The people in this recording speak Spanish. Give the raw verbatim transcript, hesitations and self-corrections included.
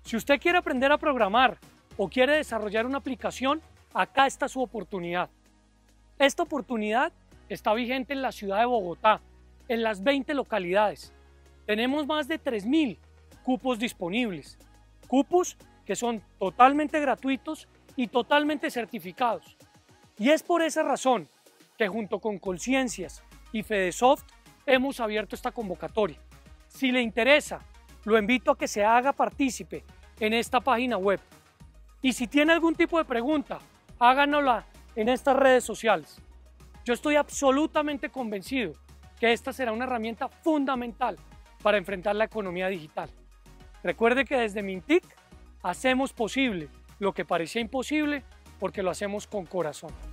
Si usted quiere aprender a programar o quiere desarrollar una aplicación, acá está su oportunidad. Esta oportunidad está vigente en la ciudad de Bogotá, en las veinte localidades. Tenemos más de tres mil cupos disponibles, cupos que son totalmente gratuitos y totalmente certificados. Y es por esa razón que junto con Colciencias y Fedesoft hemos abierto esta convocatoria. Si le interesa, lo invito a que se haga partícipe en esta página web. Y si tiene algún tipo de pregunta, háganosla en estas redes sociales. Yo estoy absolutamente convencido que esta será una herramienta fundamental para enfrentar la economía digital. Recuerde que desde Mintic hacemos posible lo que parecía imposible porque lo hacemos con corazón.